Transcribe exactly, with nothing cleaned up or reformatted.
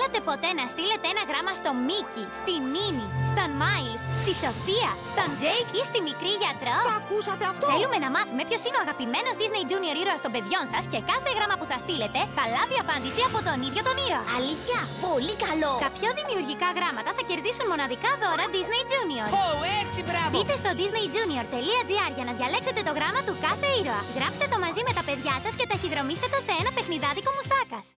ξεχάσατε ποτέ να στείλετε ένα γράμμα στο Μίκι, στη Μίνι, στον Μάιλς, στη Σοφία, στον Τζέικ ή στη μικρή γιατρό? Τα ακούσατε αυτό? Θέλουμε να μάθουμε ποιος είναι ο αγαπημένος Disney Junior ήρωας των παιδιών σας και κάθε γράμμα που θα στείλετε θα λάβει απάντηση από τον ίδιο τον ήρωα. Αλήθεια, πολύ καλό! Τα πιο δημιουργικά γράμματα θα κερδίσουν μοναδικά δώρα Disney Junior. Ω, έτσι, μπράβο! Μπείτε στο disney junior τελεία gr για να διαλέξετε το γράμμα του κάθε ήρωα. Γράψτε το μαζί με τα παιδιά σας και ταχυδρομήστε το σε ένα παιχνιδάδικο μουστάκας.